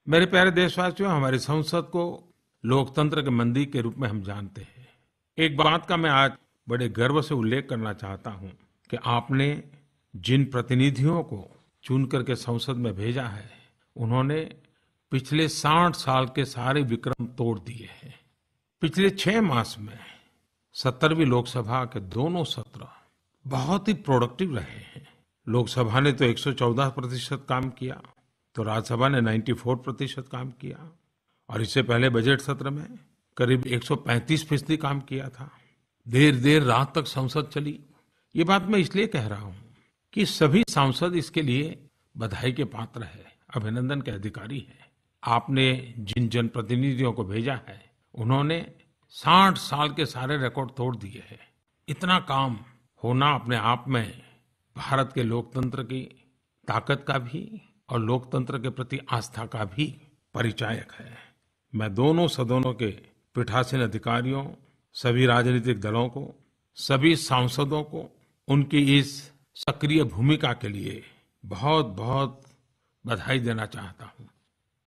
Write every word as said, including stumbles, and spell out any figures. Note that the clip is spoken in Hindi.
मेरे प्यारे देशवासियों, हमारी संसद को लोकतंत्र के मंदिर के रूप में हम जानते हैं। एक बात का मैं आज बड़े गर्व से उल्लेख करना चाहता हूं कि आपने जिन प्रतिनिधियों को चुन करके संसद में भेजा है, उन्होंने पिछले साठ साल के सारे विक्रम तोड़ दिए हैं। पिछले छह मास में सत्तरवीं लोकसभा के दोनों सत्र बहुत ही प्रोडक्टिव रहे हैं। लोकसभा ने तो एक सौ चौदह प्रतिशत काम किया, तो राज्यसभा ने चौरानवे प्रतिशत काम किया, और इससे पहले बजट सत्र में करीब एक सौ पैंतीस फीसदी काम किया था। देर देर रात तक संसद चली। ये बात मैं इसलिए कह रहा हूं कि सभी सांसद इसके लिए बधाई के पात्र है, अभिनंदन के अधिकारी है। आपने जिन जनप्रतिनिधियों को भेजा है, उन्होंने साठ साल के सारे रिकॉर्ड तोड़ दिए हैं। इतना काम होना अपने आप में भारत के लोकतंत्र की ताकत का भी और लोकतंत्र के प्रति आस्था का भी परिचायक है। मैं दोनों सदनों के पीठासीन अधिकारियों, सभी राजनीतिक दलों को, सभी सांसदों को उनकी इस सक्रिय भूमिका के लिए बहुत बहुत बधाई देना चाहता हूं।